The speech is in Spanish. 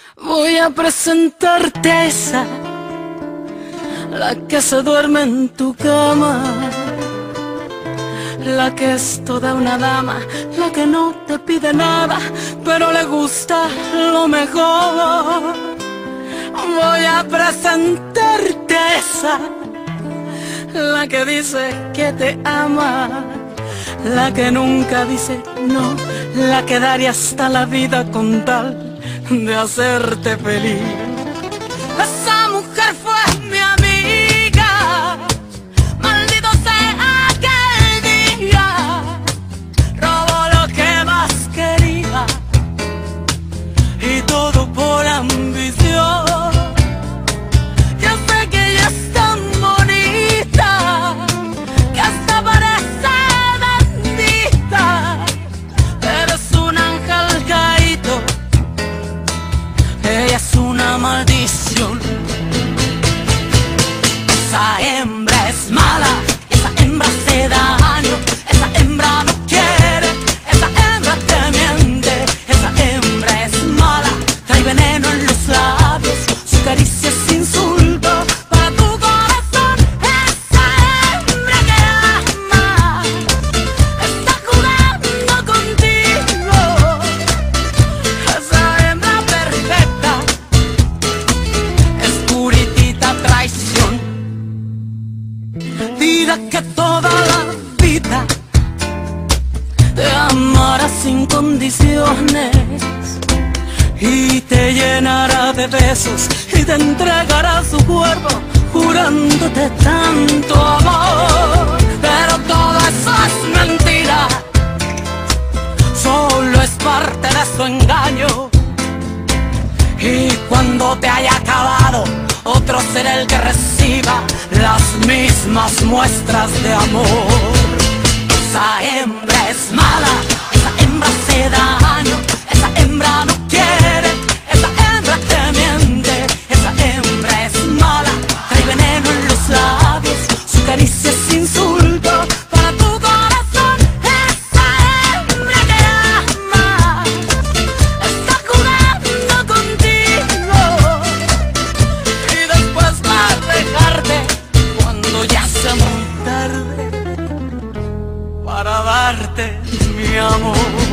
Voy a presentarte a esa, la que se duerme en tu cama, la que es toda una dama, la que no te pide nada, pero le gusta lo mejor. Voy a presentarte a esa, la que dice que te ama, la que nunca dice no, la que daría hasta la vida con tal de hacerte feliz. Esa mujer fue mi amiga, maldito sea aquel día, robó lo que más quería y todo por ambición. Yo sé que ella es tan bonita que hasta parece bendita, pero es un ángel caído, ella es una maldición. Esa hembra es mala, esa hembra hace daño, esa hembra no quiere, esa hembra te miente, esa hembra es mala, trae veneno en los labios, su caricia es insulto para tu corazón. Esa hembra que ama está jugando contigo, esa hembra perfecta es puritita traición. Dirá que toda la vida te amará sin condiciones y te llenará de besos y te entregará su cuerpo jurándote tanto amor. Pero todo eso es mentira, solo es parte de su engaño, y cuando te haya acabado, otro será el que reciba las mismas muestras de amor. Esa hembra es mala, esa hembra hace daño, esa hembra no quiere, esa hembra te miente, esa hembra es mala, trae veneno en los labios, su caricia es insulto para tu corazón. Esa hembra que ama está jugando contigo y después va a dejarte cuando ya sea muy tarde para darte mi amor.